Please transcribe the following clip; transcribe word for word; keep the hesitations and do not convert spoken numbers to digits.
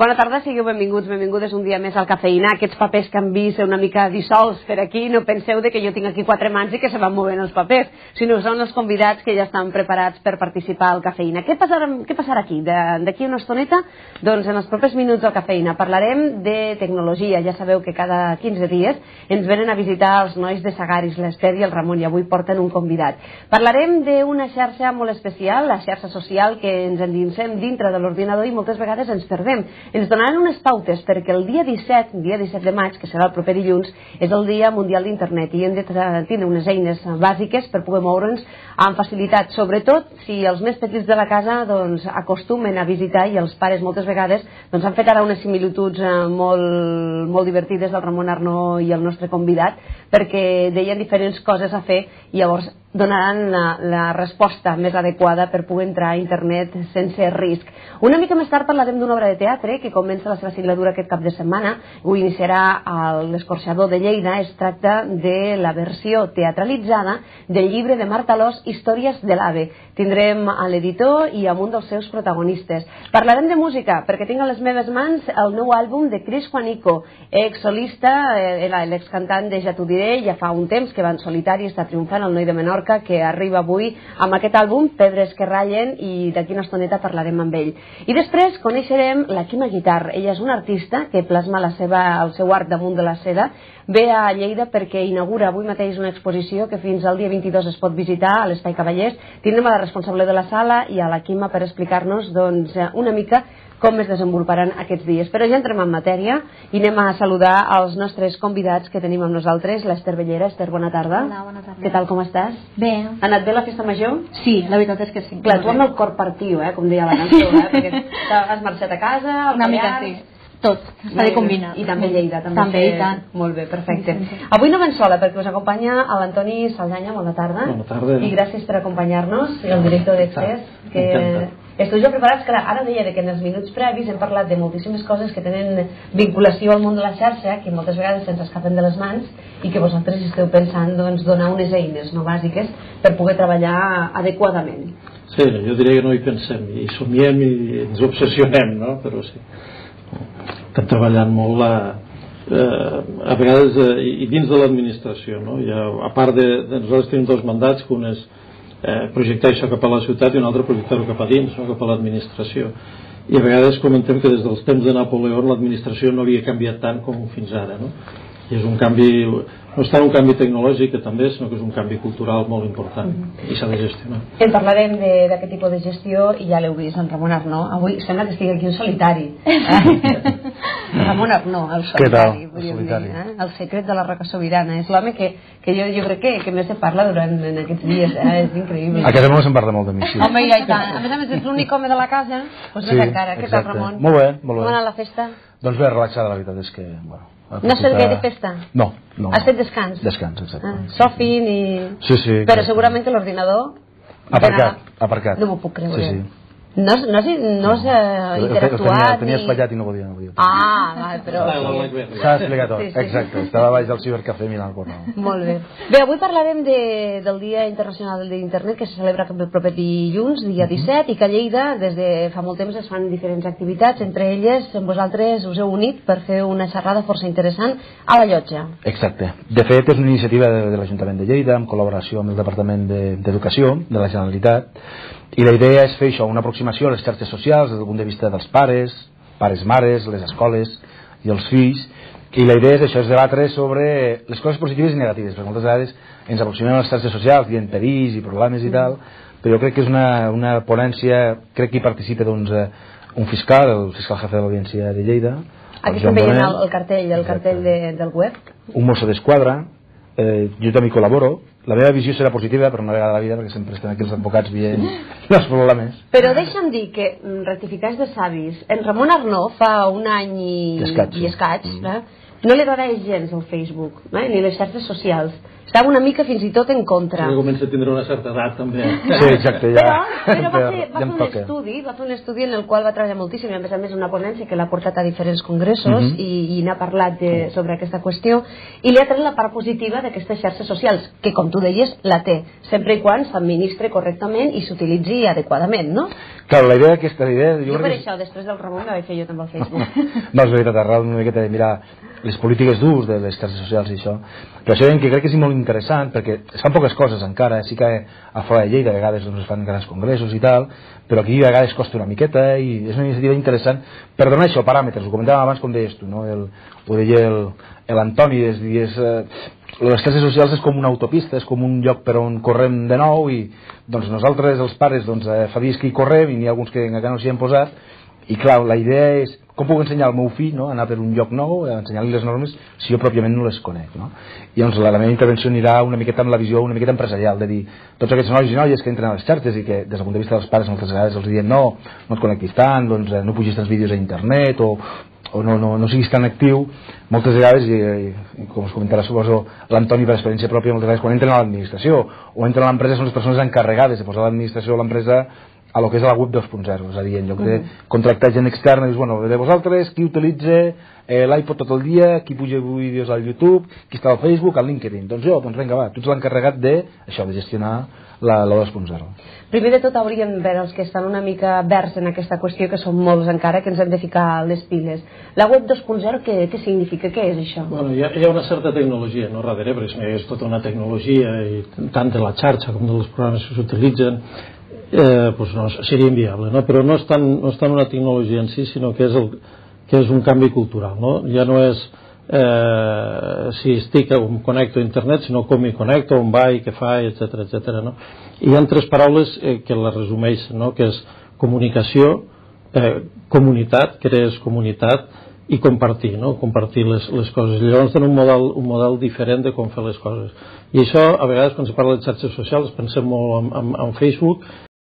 Bona tarda, sigueu benvinguts, benvingudes un dia més al Cafeïna. Aquests papers que han vist una mica dissolts per aquí, no penseu de que jo tinc aquí quatre mans i que se van movent els papers, sinó són els convidats que ja estan preparats per participar al Cafeïna. Què passarà, què passarà aquí? D'aquí una estoneta? Doncs en els propers minuts al Cafeïna parlarem de tecnologia. Ja sabeu que cada quinze dies ens venen a visitar els nois de Sagaris, l'Ester i el Ramon, i avui porten un convidat. Parlarem d'una xarxa molt especial, la xarxa social, que ens endinsem dintre de l'ordinador i moltes vegades ens perdem. Ens donaran unes pautes perquè el dia disset, dia disset de maig, que serà el proper dilluns, és el Dia Mundial d'Internet i hem de tenir unes eines bàsiques per poder moure'ns amb facilitat, sobretot si els més petits de la casa doncs, acostumen a visitar, i els pares moltes vegades doncs, han fet ara unes similituds molt, molt divertides del Ramon Arnó i el nostre convidat, perquè deien diferents coses a fer i llavors donaran la, la resposta més adequada per poder entrar a internet sense risc. Una mica més tard parlarem d'una obra de teatre que comença la seva signatura aquest cap de setmana. Ho iniciarà a l'Escorxador de Lleida. Es tracta de la versió teatralitzada del llibre de Marta Alòs, Històries de l'Ave. Tindrem a l'editor i amb un dels seus protagonistes. Parlarem de música, perquè tinc a les meves mans el nou àlbum de Cris Juanico, ex-solista, l'excantant de Ja t'ho diré, ja fa un temps que va en solitari, està triomfant, el noi de Menorca, que arriba avui amb aquest àlbum, Pedres que ratllen, i d'aquí una estoneta parlarem amb ell. I després coneixerem la Quima Guitar. Ella és una artista que plasma la seva, el seu art damunt de la seda. Ve a Lleida perquè inaugura avui mateix una exposició que fins al dia vint-i-dos es pot visitar a l'Espai Cavallers. Tindrem a la responsable de la sala i a la Quima per explicar-nos doncs, una mica com es desenvoluparan aquests dies. Però ja entrem en matèria i anem a saludar els nostres convidats que tenim amb nosaltres, l'Ester Bellera. Ester, bona tarda. Hola, bona tarda. Què tal, com estàs? Bé. Ha anat bé la festa major? Sí, la veritat és que sí. Clar, tu amb el cor partiu, eh, com deia la cançó, eh, perquè has marxat a casa, al Una mica sí. Tot, s'ha de combinar. I també Lleida. També, també i tant. Molt bé, perfecte. Avui no ven sola, perquè us acompanya l'Antoni Saldanya. Bona tarda. Bona tarda. I gràcies per acompanyar-nos, i el director d'Excés, que esteu ja preparats. Clar, ara deia que en els minuts previs hem parlat de moltíssimes coses que tenen vinculació al món de la xarxa, que moltes vegades se'ns escapen de les mans, i que vosaltres esteu pensant doncs, donar unes eines no bàsiques per poder treballar adequadament. Sí, jo diria que no hi pensem, i somiem i ens obsessionem, no? Però sí. Estem treballant molt la, eh, a vegades eh, i dins de l'administració, no? Ja, a part de, de nosaltres tenim dos mandats, que un és eh, projectar això cap a la ciutat i un altre projectar-ho cap a dins, no? Cap a l'administració, i a vegades comentem que des dels temps de Napoleó l'administració no havia canviat tant com fins ara, no? I és un canvi, no és tant un canvi tecnològic que també, sinó que és un canvi cultural molt important, mm-hmm. i s'ha de gestionar. En parlarem d'aquest tipus de gestió, i ja l'heu vist, en Ramon Arnó. Avui sembla que estigui aquí un solitari. Ramon Arnó, el solitari, el, solitari. Dir, eh? El secret de la roca sobirana. És l'home que, que jo, jo crec que, que més se parla durant en aquests dies, eh? És increïble. A casa no se'n parla molt de mi, sí. Home, ja i tant. A més a més, ets l'únic home de la casa, doncs sí, més encara. Què tal, Ramon? Molt bé, molt bé. Com ha anat la festa? Doncs bé, relaxada, la veritat és que... Bueno, no has fet gaire festa? No, no. Has fet descans? Descans, exacte. Ah, sofint i... Sí, sí. Però segurament que l'ordinador... Aparcat, aparcat. No m'ho puc creure. Sí, sí. No has, no has, no has uh, interactuat... Tenia, tenia espatllat i no podia. No podia. Ah, va, però... S'ha explicat tot, sí, sí. Exacte. Estava baix del cibercafè mirant el no. Molt bé. Bé, avui parlarem de, del Dia Internacional d'Internet, que se celebra el proper dilluns, dia disset, i que a Lleida des de fa molt temps es fan diferents activitats, entre elles vosaltres us heu unit per fer una xerrada força interessant a la Llotja. Exacte. De fet, és una iniciativa de, de l'Ajuntament de Lleida, en col·laboració amb el Departament d'Educació de, de la Generalitat, i la idea és fer això, una aproximació a les xarxes socials des del punt de vista dels pares, pares-mares, les escoles i els fills, i la idea és això, és debatre sobre les coses positives i negatives, perquè moltes vegades ens aproximem a les xarxes socials dient perills i problemes i tal, però jo crec que és una, una ponència, crec que hi participa doncs, un fiscal, el fiscal jefe de l'Audiència de Lleida. Aquí estem veient el, el cartell, el cartell de, del web. Un mosso d'esquadra, eh, jo també col·laboro. La meva visió serà positiva per una vegada a la vida, perquè sempre estem aquí els advocats veient els problemes. Però deixa'm dir que, rectificats de savis, en Ramon Arnó fa un any i escaig, i escaig mm. eh? no li agradeix gens el Facebook, eh? ni les xarxes socials. estava una mica fins i tot en contra. Que comença a tindre una certa edat, també. Sí, exacte, ja. Però, però va fer, va ja fer un toca. estudi, va fer un estudi en el qual va treballar moltíssim, i a més a més una ponència que l'ha portat a diferents congressos uh -huh. i, i n'ha parlat de, sobre aquesta qüestió, i li ha tret la part positiva d'aquestes xarxes socials, que com tu deies, la té, sempre i quan s'administre correctament i s'utilitzi adequadament, no? Claro, la idea aquesta idea... Jo, jo per això, després del Ramon, la vaig fer jo també al Facebook. No, és veritat, arrel una miqueta de mirar les polítiques d'ús de les xarxes socials i això. Per això que crec que és molt interessant, perquè es fan poques coses encara, sí que a fora de Lleida a vegades doncs, es fan grans congressos i tal, però aquí a vegades costa una miqueta i és una iniciativa interessant per donar això, paràmetres. Ho comentàvem abans com deies tu, no? El, ho deia l'Antoni, és, és, eh, les xarxes socials és com una autopista, és com un lloc per on correm de nou i doncs nosaltres, els pares, doncs, eh, fa dies que hi correm i n'hi ha alguns que encara no s'hi han posat i clar, la idea és com puc ensenyar al meu fill, no? Anar per un lloc nou, ensenyar-li les normes si jo pròpiament no les conec, no? I doncs la, la meva intervenció anirà una miqueta amb la visió una miqueta empresarial, de dir, tots aquests nois i noies que entren a les xarxes i que des del punt de vista dels pares moltes vegades els diem no, no et connectis tant, doncs eh, no pugis tants vídeos a internet o, o no, no, no siguis tan actiu, moltes vegades i, i, i com us comentarà suposo l'Antoni per experiència pròpia, moltes vegades quan entren a l'administració o entren a l'empresa són les persones encarregades de posar l'administració o l'empresa a lo que és la web dos punt zero, és a dir, en lloc de contractar gent externa, dius, bueno, de vosaltres, qui utilitza eh, l'iPod tot el dia, qui puja vídeos al YouTube, qui està al Facebook, al LinkedIn, doncs jo, doncs vinga, va, tu ets l'encarregat de, això, de gestionar la, la dos punt zero. Primer de tot hauríem de veure els que estan una mica verds en aquesta qüestió, que són molts encara, que ens hem de ficar les piles. La web dos punt zero, què, què significa? Què és això? Bueno, hi ha, hi ha una certa tecnologia, no darrere, perquè és tota una tecnologia, i tant de la xarxa com dels programes que s'utilitzen, eh, pues no, seria inviable, no? Però no és, tant, no és tant una tecnologia en si, sinó que és, el, que és un canvi cultural, no? Ja no és eh, si estic o em connecto a internet, sinó com m'hi connecto, on va i què fa, etcètera, etcètera, no? I hi ha tres paraules eh, que la resumeixen, no? Que és comunicació, eh, comunitat, crees comunitat, i compartir, no? Compartir les, les coses. Llavors tenen un model, un model diferent de com fer les coses. I això, a vegades, quan se parla de xarxes socials, pensem molt en, en, en Facebook,